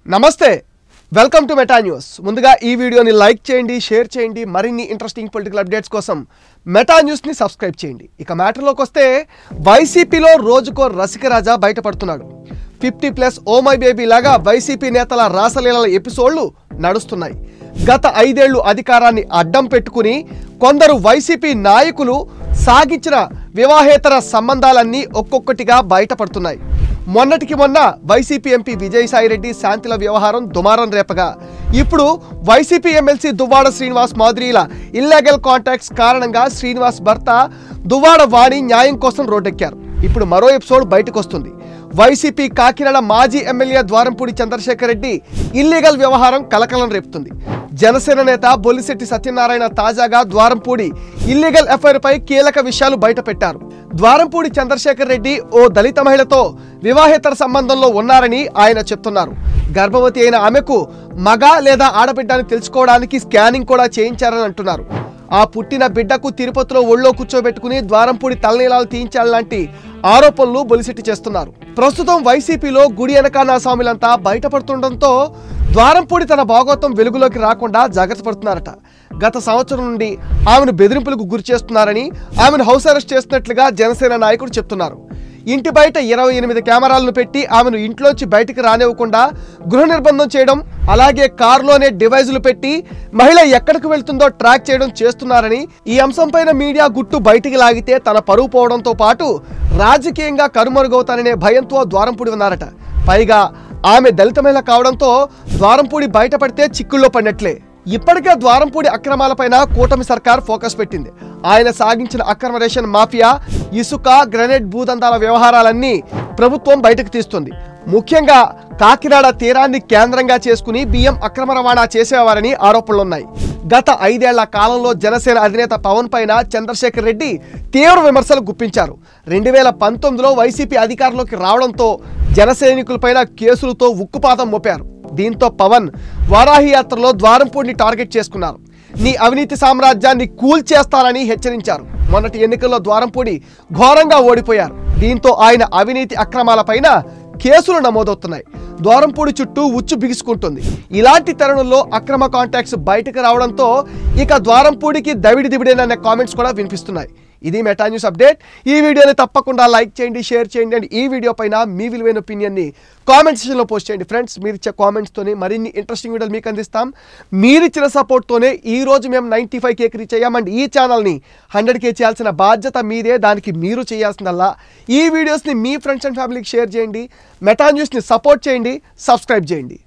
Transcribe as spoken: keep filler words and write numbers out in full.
నమస్తే welcome to meta news ముందుగా ఈ వీడియోని లైక్ చేయండి షేర్ చేయండి మరిన్ని ఇంట్రెస్టింగ్ పొలిటికల్ అప్డేట్స్ కోసం మెటా న్యూస్ ని సబ్స్క్రైబ్ చేయండి ఇక మ్యాటర్లోకి వస్తే వైసీపీలో రోజుకో రసికరాజా బయటపడుతున్నాడు fifty plus oh my baby లాగా వైసీపీ నేతల రాసలీలల ఎపిసోడ్లు నడుస్తున్నాయి గత ఐదేళ్లు అధికారాన్ని అడ్డం పెట్టుకుని కొందరు వైసీపీ నాయకులు సాగించిన వివాహేతర సంబంధాలన్నీ ఒక్కొక్కటిగా బయటపడుతున్నాయి మొన్నటికి మొన్న వైసీపీ ఎంపీ విజయసాయిరెడ్డి శాంతిల వ్యవహారం దుమారం రేపగా ఇప్పుడు వైసీపీ ఎమ్మెల్సీ దువ్వాడ శ్రీనివాస్ మాదిరిల ఇల్లీగల్ కాంటాక్ట్స్ కారణంగా శ్రీనివాస్ భర్త దువ్వాడ వాణి న్యాయం కోసం రోడ్డెక్కారు ఇప్పుడు మరో ఎపిసోడ్ బయటకు వస్తుంది వైసీపీ కాకినాడ మాజీ ఎమ్మెల్యే ద్వారంపూడి చంద్రశేఖర్ రెడ్డి ఇల్లీగల్ వ్యవహారం కలకలం రేపుతుంది జనసేన నేత బొలిశెట్టి సత్యనారాయణ తాజాగా ద్వారంపూడి ఇల్లీగల్ ఎఫ్ఐఆర్ పై కీలక విషయాలు బయటపెట్టారు ద్వారంపూడి చంద్రశేఖర్ రెడ్డి ఓ దళిత మహిళతో వివాహేతర సంబంధంలో ఉన్నారని ఆయన చెప్తున్నారు గర్భవతి అయిన ఆమెకు మగ లేదా ఆడబిడ్డ అని తెలుసుకోవడానికి స్కానింగ్ కూడా చేయించారని అంటున్నారు ఆ పుట్టిన బిడ్డకు తిరుపతిలో ఒళ్ళో కూర్చోబెట్టుకుని ద్వారంపూడి తలనీలాలు తీయించాలంటి ఆరోపణలు బొలిశెట్టి చేస్తున్నారు ప్రస్తుతం వైసీపీలో గుడి వెనకాల స్వాములంతా బయటపడుతుండటంతో ద్వారంపూడి తన భాగోతం వెలుగులోకి రాకుండా జాగ్రత్త పడుతున్నారట గత సంవత్సరం నుండి ఆమెను బెదిరింపులకు గురి చేస్తున్నారని ఆమెను హౌస్ అరెస్ట్ చేస్తున్నట్లుగా జనసేన నాయకుడు చెప్తున్నారు ఇంటి బయట ఇరవై ఎనిమిది కెమెరాలను పెట్టి ఆమెను ఇంట్లోంచి బయటికి రానివ్వకుండా గృహ నిర్బంధం చేయడం అలాగే కారులోనే డివైజులు పెట్టి మహిళ ఎక్కడికి వెళ్తుందో ట్రాక్ చేయడం చేస్తున్నారని ఈ అంశంపైన మీడియా గుట్టు బయటికి లాగితే తన పరువు పోవడంతో పాటు రాజకీయంగా కనుమరుగవుతాననే భయంతో ద్వారంపూడి ఉన్నారట పైగా ఆమె దళిత మహిళ కావడంతో ద్వారంపూడి బయటపడితే చిక్కుల్లో పడినట్లే ఇప్పటికే ద్వారంపూడి అక్రమాలపైన కూటమి సర్కార్ ఫోకస్ పెట్టింది ఆయన సాగించిన అక్రమ రేషన్ మాఫియా ఇసుక గ్రెనేడ్ భూదందాల వ్యవహారాలన్నీ ప్రభుత్వం బయటకు తీస్తుంది ముఖ్యంగా కాకినాడ తీరాన్ని కేంద్రంగా చేసుకుని బియ్యం అక్రమ రవాణా చేసేవారని ఆరోపణలున్నాయి గత ఐదేళ్ల కాలంలో జనసేన అధినేత పవన్ పైన చంద్రశేఖర్ రెడ్డి తీవ్ర విమర్శలు గుప్పించారు రెండు వేల పంతొమ్మిదిలో వైసీపీ అధికారంలోకి రావడంతో జన సైనికులపైన కేసులతో ఉక్కుపాదం మోపారు దీంతో పవన్ వారాహి యాత్రలో ద్వారంపూడిని టార్గెట్ చేసుకున్నారు నీ అవినీతి సామ్రాజ్యాన్ని కూల్చేస్తానని హెచ్చరించారు మొన్నటి ఎన్నికల్లో ద్వారంపూడి ఘోరంగా ఓడిపోయారు దీంతో ఆయన అవినీతి అక్రమాలపైన కేసులు నమోదవుతున్నాయి ద్వారంపూడి చుట్టూ ఉచ్చు బిగుసుకుంటుంది ఇలాంటి తరుణంలో అక్రమ కాంటాక్ట్స్ బయటకు రావడంతో ఇక ద్వారంపూడికి దవిడి దివిడేననే కామెంట్స్ కూడా వినిపిస్తున్నాయి ఇది మెటా న్యూస్ అప్డేట్ ఈ వీడియోని తప్పకుండా లైక్ చేయండి షేర్ చేయండి అండ్ ఈ వీడియో పైన మీ విలువైన ఒపీనియన్ని కామెంట్ సెక్షన్లో పోస్ట్ చేయండి ఫ్రెండ్స్ మీరు ఇచ్చే కామెంట్స్తోనే మరిన్ని ఇంట్రెస్టింగ్ వీడియోలు మీకు అందిస్తాం మీరు ఇచ్చిన సపోర్ట్తోనే ఈ రోజు మేము నైంటీ ఫైవ్ కేకి రీచ్ అయ్యాం అండ్ ఈ ఛానల్ని హండ్రెడ్ కే చేయాల్సిన బాధ్యత మీదే దానికి మీరు చేయాల్సిందల్లా ఈ వీడియోస్ని మీ ఫ్రెండ్స్ అండ్ ఫ్యామిలీకి షేర్ చేయండి మెటా న్యూస్ని సపోర్ట్ చేయండి సబ్స్క్రైబ్ చేయండి